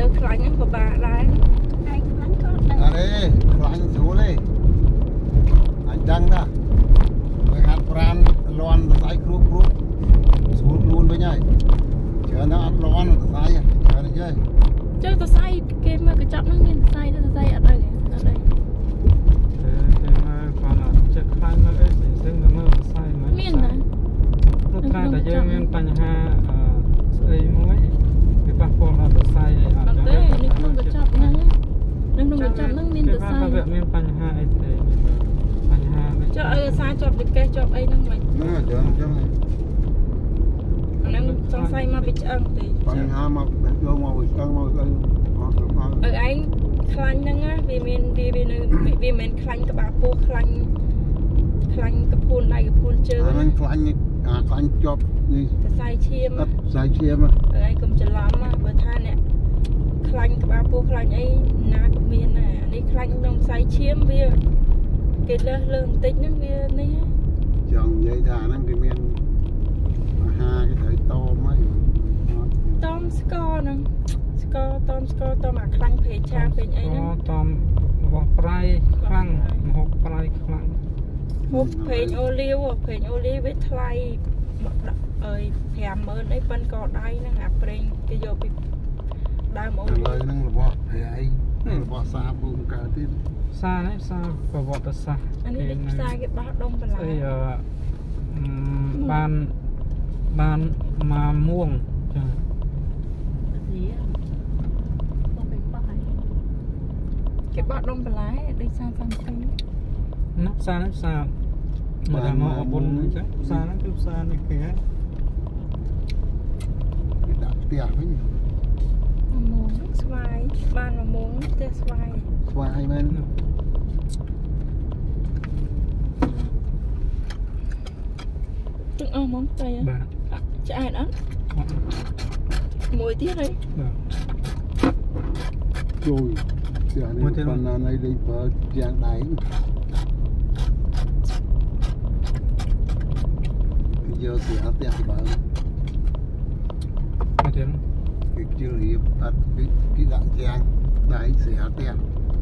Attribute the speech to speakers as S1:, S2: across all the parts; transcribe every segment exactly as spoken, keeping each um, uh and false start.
S1: លើខ្លាញ់ហ្នឹងពិបាកដែរឯងខ្លាញ់ក៏ដឹងអរេខ្លាញ់ស្រួលទេអញដឹងណាបើហាត់ប្រានលន់ទៅស្អែកគ្រូគ្រូស្រួលខ្លួនវិញហើយច្រើនណាស់អត់លន់ទៅស្អែកច្រើនទេចឹងទៅស្អែកគេមើលកញ្ចក់ហ្នឹងមានទៅស្អែកទៅស្អែកអត់ដឹងអត់ដឹងគេមើលគាត់អត់ចិត្តខ្លាញ់មើលអីផ្សេងផ្សេងមើលទៅស្អែកមកមានណាព្រោះថាតែយើងមានបញ្ហាស្អីមួយវាប៉ះពាល់ដល់ទៅស្អែកអីអត់ទេនេះក្នុងកញ្ចក់ហ្នឹងនឹងក្នុងកញ្ចក់ហ្នឹងមានទៅស្អែកវាមានបញ្ហាអីទេបញ្ហាចុះឲ្យសារជាប់វិកេសជាប់អីហ្នឹងមិនណាច្រើនអញ្ចឹងអាហ្នឹងសង្ស័យមកពីឆ្អឹងទេបញ្ហាមកយកមកពីឆ្អឹងមកស្អីអត់ទៅឲ្យឯងខ្លាញ់ហ្នឹងណាវាមានវាវានៅវាមិនមែនខ្លាញ់ក្បាលពោះខ្លាញ់ខ្លាញ់កពួនដៃកពួនជើងហ្នឹងខ្លាញ់អាខ្លាញ់ជាប់នេះខ្សែឈាមខ្សែឈាមឯងកុំច្រឡំបើថាអ្នកខ្លាញ់ក្បាលពោះខ្លាញ់អីណាក៏មានដែរអានេះខ្លាញ់ក្នុងខ្សែឈាមវាគេលើសលើបន្តិចហ្នឹងវានេះចង់និយាយថាហ្នឹងគេមានអាហារគេត្រូវតមហើយតមស្ករហ្នឹងស្ករតមស្ករតមអាខ្លាញ់ពេកឆាពេកអីហ្នឹងតមរបស់ប្រៃខ្លាំងម្ហូបប្រៃខ្លាំងហូបពេកអូលីវពេកអូលីវវាថ្លៃអើយប្រាំម៉ឺនអីប៉ុនក៏ដៃហ្នឹងអាប្រេងគេយកពីដើមអូលីវឥឡូវហ្នឹងរបស់ប្រៃរបស់សាពូមកើតទៀតសានេះសាប្រវត្តិសាស្ត្រអានេះផ្សារគេបោះដុំបន្លែអីបានបានមកមួងចាគេបោះដុំបន្លែដូចសាសំពីណាផ្សារនេះផ្សារមកដល់មកអបុនអញ្ចឹងផ្សារហ្នឹងគឺផ្សារនេះគេហ៎គេដាក់ផ្ទះវិញមួងស្វាយបានមកមួងផ្ទះស្វាយស្វាយមែនទឹកអស់មកទៅបាទឆ្អែតអត់មួយទៀតហីបាទជួយជានេះប៉ុណ្ណានៃលេខបើយ៉ាងដៃយកស្រាផ្ទះក្បាលអត់ទេគេជឿរៀបអត់គេដាក់យ៉ាងដៃស្រាផ្ទះ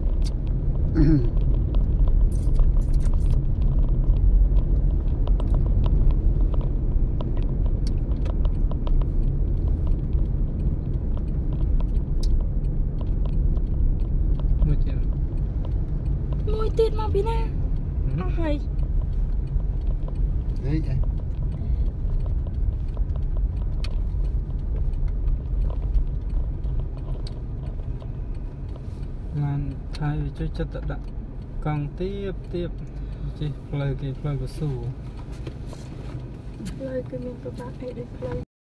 S1: មួយទៀតមួយទៀតមកពីណាអស់ហើយហេអីឡានថៃវាជួយចិត្តទៅដាក់កង់ទៀបទៀបជិះផ្លូវគេផ្លូវកស៊ូផ្លូវគេមានប្របាក់អីដូចផ្លូវ